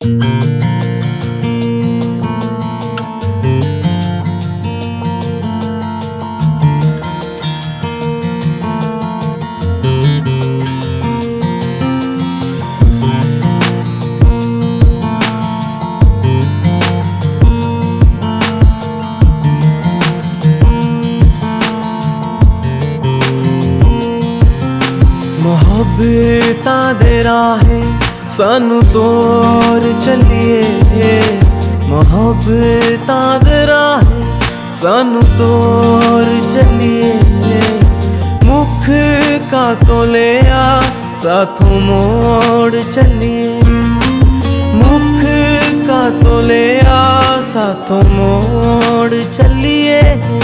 मोहब्बतां दे राहे सानू तोड़ चलिए, मोहब्बतां दे राहे सानू तोड़ चलिए। मुख का तो ले आ साथों मोड़ चलिए, मुख का तो ले आ साथों मोड़ चलिए।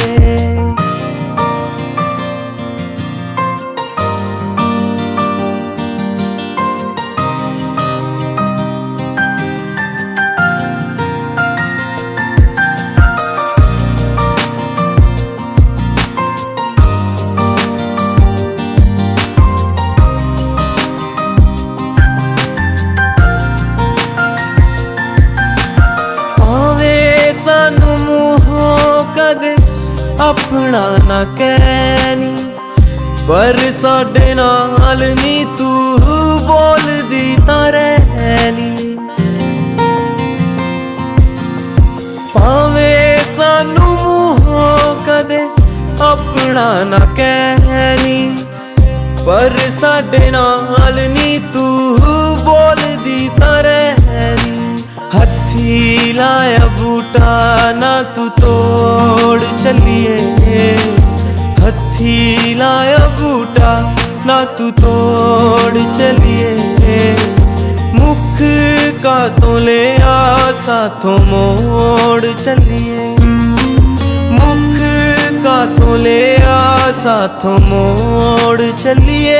सानू मुँहों कदे अपना ना कहनी, पर साडे नाल नी तू बोलदी तां रहनी। भावें सानू मुँहों कदे अपना ना कहनी, पर साडे नाल नी तू बोलदी तां रहनी। हथी लाया बूटा ना तू तोड़ चलिए, हथी लाया बूटा ना तू तोड़ चलिए। मुख का तो ले आ साथों मोड़ चलिए, मुख का तो ले आ साथों मोड़ चलिए।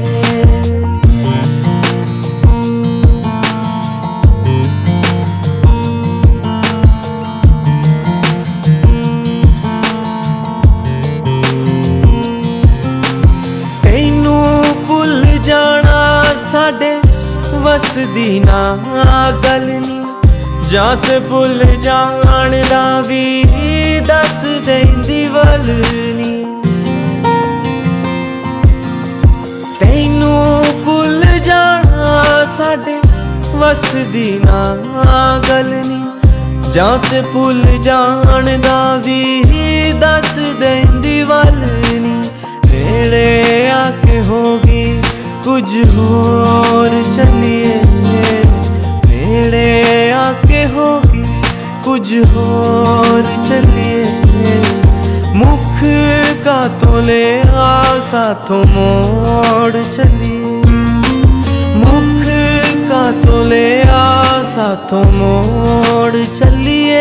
साडे वस दी ना गल नी, जां ते भुल जाण दा भी दस देंदी वल नी। तैनू भुल जाना साडे वस दी ना गल नी, जां ते भुल जाण दा भी दस देंदी वल नी। नेड़े आके होगी कुछ होर चलिए, नेड़े आके होगी कुछ होर चलिए। मुख का तो ले आ साथों मोड़ चलिए, मुख का तो ले आ साथों मोड़ चलिए।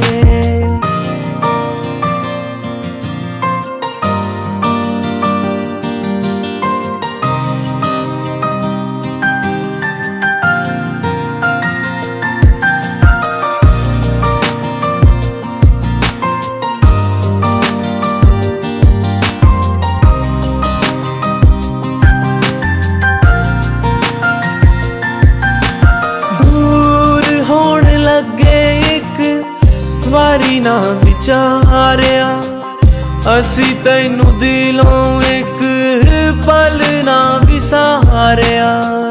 वारी ना विचारिया असी तैनू दिलों एक पल ना विसारिया।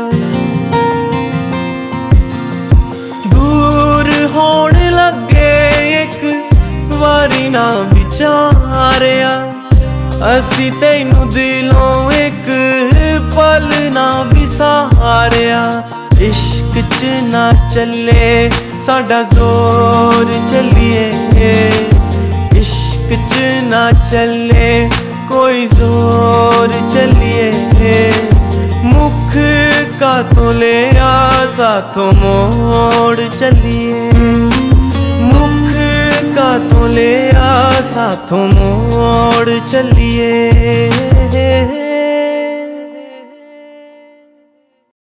दूर होण लगे एक वारी ना विचारिया असी तैनू दिलों एक पल ना विसारिया। इश्क च ना चले साडा जोर चलिए, इश्क च ना चले कोई जोर चलिए। मुख का तो ले आ साथों मोड़ चलिए, मुख का तो ले आ साथों मोड़ चलिए।